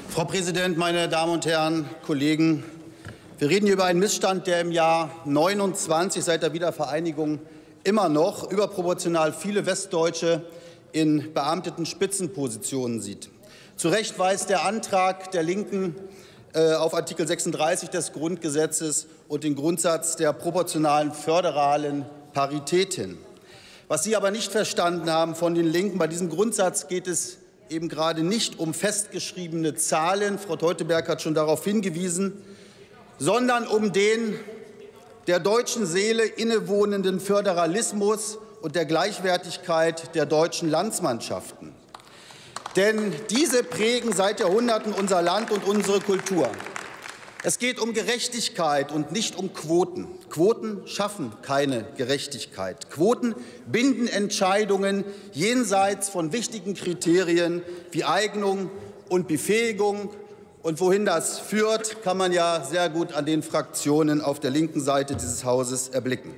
Frau Präsidentin, meine Damen und Herren, Kollegen! Wir reden hier über einen Missstand, der im Jahr 29 seit der Wiedervereinigung immer noch überproportional viele Westdeutsche in beamteten Spitzenpositionen sieht. Zu Recht weist der Antrag der Linken auf Artikel 36 des Grundgesetzes und den Grundsatz der proportionalen föderalen Parität hin. Was Sie aber nicht verstanden haben von den Linken, bei diesem Grundsatz geht es eben gerade nicht um festgeschriebene Zahlen, Frau Teuteberg hat schon darauf hingewiesen, sondern um den der deutschen Seele innewohnenden Föderalismus und der Gleichwertigkeit der deutschen Landsmannschaften. Denn diese prägen seit Jahrhunderten unser Land und unsere Kultur. Es geht um Gerechtigkeit und nicht um Quoten. Quoten schaffen keine Gerechtigkeit. Quoten binden Entscheidungen jenseits von wichtigen Kriterien wie Eignung und Befähigung. Und wohin das führt, kann man ja sehr gut an den Fraktionen auf der linken Seite dieses Hauses erblicken.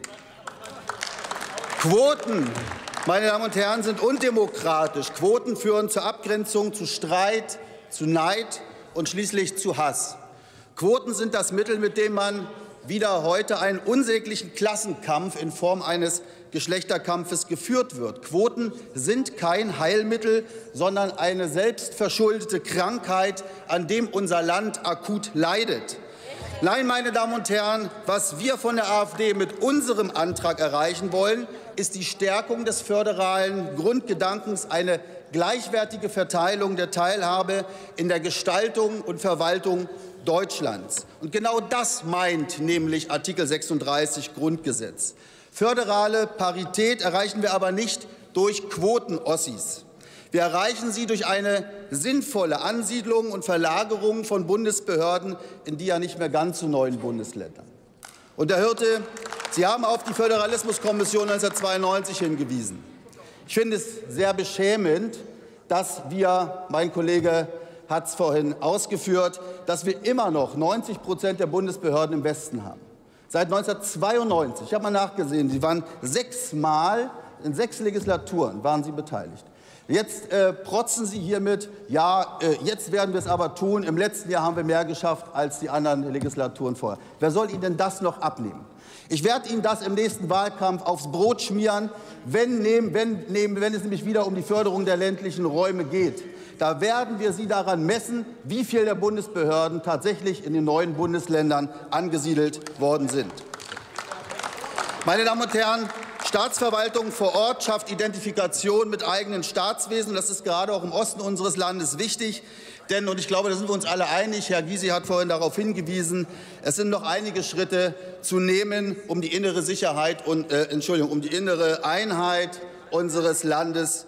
Quoten, meine Damen und Herren, sind undemokratisch. Quoten führen zur Abgrenzung, zu Streit, zu Neid und schließlich zu Hass. Quoten sind das Mittel, mit dem man wieder heute einen unsäglichen Klassenkampf in Form eines Geschlechterkampfes geführt wird. Quoten sind kein Heilmittel, sondern eine selbstverschuldete Krankheit, an dem unser Land akut leidet. Nein, meine Damen und Herren, was wir von der AfD mit unserem Antrag erreichen wollen, ist die Stärkung des föderalen Grundgedankens, eine gleichwertige Verteilung der Teilhabe in der Gestaltung und Verwaltung Deutschlands. Und genau das meint nämlich Artikel 36 Grundgesetz. Föderale Parität erreichen wir aber nicht durch Quoten-Ossis. Wir erreichen sie durch eine sinnvolle Ansiedlung und Verlagerung von Bundesbehörden in die ja nicht mehr ganz so neuen Bundesländer. Und Herr Hirte, Sie haben auf die Föderalismuskommission 1992 hingewiesen. Ich finde es sehr beschämend, dass wir, mein Kollege hat es vorhin ausgeführt, dass wir immer noch 90% der Bundesbehörden im Westen haben. Seit 1992, ich habe mal nachgesehen, Sie waren 6 Mal, in 6 Legislaturen waren Sie beteiligt. Jetzt protzen Sie hiermit, ja, jetzt werden wir es aber tun, im letzten Jahr haben wir mehr geschafft als die anderen Legislaturen vorher. Wer soll Ihnen denn das noch abnehmen? Ich werde Ihnen das im nächsten Wahlkampf aufs Brot schmieren, wenn es nämlich wieder um die Förderung der ländlichen Räume geht. Da werden wir Sie daran messen, wie viel der Bundesbehörden tatsächlich in den neuen Bundesländern angesiedelt worden sind. Meine Damen und Herren, Staatsverwaltung vor Ort schafft Identifikation mit eigenen Staatswesen. Das ist gerade auch im Osten unseres Landes wichtig. Denn, und ich glaube, da sind wir uns alle einig, Herr Gysi hat vorhin darauf hingewiesen, es sind noch einige Schritte zu nehmen, um die innere Sicherheit und um die innere Einheit unseres Landes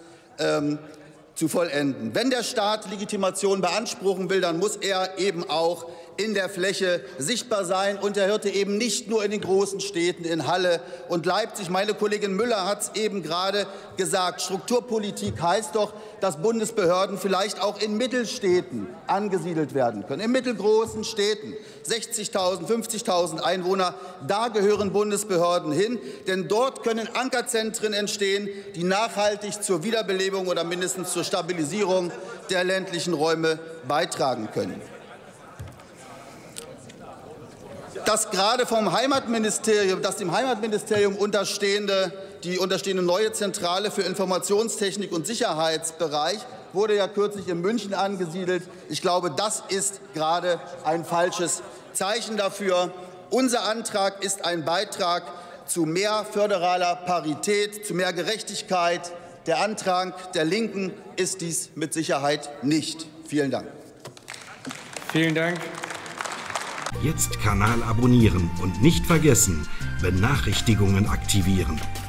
zu vollenden. Wenn der Staat Legitimation beanspruchen will, dann muss er eben auch in der Fläche sichtbar sein. Und Herr Hirte, eben nicht nur in den großen Städten, in Halle und Leipzig. Meine Kollegin Müller hat es eben gerade gesagt. Strukturpolitik heißt doch, dass Bundesbehörden vielleicht auch in Mittelstädten angesiedelt werden können. In mittelgroßen Städten, 60.000, 50.000 Einwohner, da gehören Bundesbehörden hin. Denn dort können Ankerzentren entstehen, die nachhaltig zur Wiederbelebung oder mindestens zur Stabilisierung der ländlichen Räume beitragen können. Das gerade vom Heimatministerium, das dem Heimatministerium die unterstehende neue Zentrale für Informationstechnik und Sicherheitsbereich wurde ja kürzlich in München angesiedelt. Ich glaube, das ist gerade ein falsches Zeichen dafür. Unser Antrag ist ein Beitrag zu mehr föderaler Parität, zu mehr Gerechtigkeit. Der Antrag der Linken ist dies mit Sicherheit nicht. Vielen Dank. Vielen Dank. Jetzt Kanal abonnieren und nicht vergessen, Benachrichtigungen aktivieren.